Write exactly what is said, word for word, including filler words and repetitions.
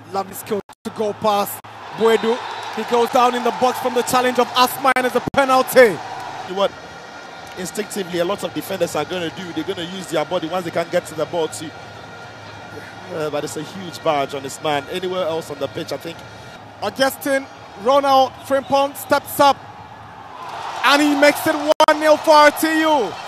Lovely skill to go past Boedu. He goes down in the box from the challenge of Asmine as a penalty. What instinctively a lot of defenders are going to do, they're going to use their body once they can get to the ball too. Uh, but it's a huge barrage on this man. Anywhere else on the pitch, I think. Augustine, Ronald Frimpong steps up and he makes it one nil for R T U.